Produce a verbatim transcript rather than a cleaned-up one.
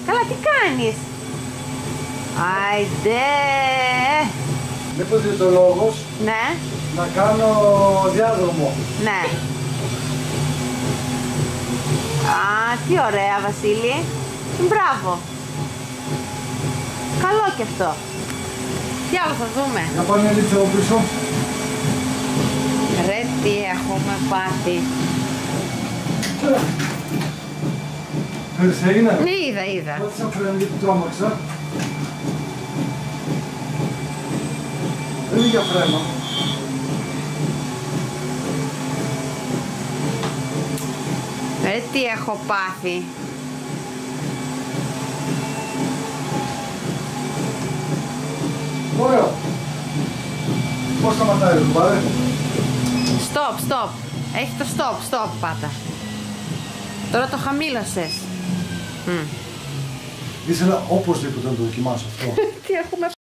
Καλά, τι κάνεις? Άιντε. Μήπως είναι το λόγος Ναι. να κάνω διάδρομο. Ναι. Α, τι ωραία, Βασίλη. Μπράβο. Καλό κι αυτό. Τι άλλο θα δούμε? Να πάμε λίγο πίσω. Ρε, τι έχουμε πάθει. Χρυσέ είναι. Ναι, είδα, είδα. Ό,τι σαν φρένει γιατί το άμαξα. Δεν είναι για φρένο. Ρε, τι έχω πάθει. Ωραίο. Πώς σταματάει το πάρε? Stop, stop. Έχει το stop, stop πάτα. Τώρα το χαμήλωσες. Mm. Ήθελα οπωσδήποτε να το δοκιμάσω αυτό. Τι έχουμε